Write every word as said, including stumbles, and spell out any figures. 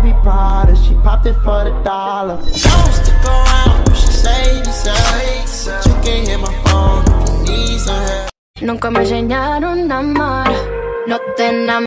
be Prada, she popped it for the dollar. Don't stick around, she say yourself. You can hit my phone if you need some help. Nunca me enseñaron a amar, no te enamores.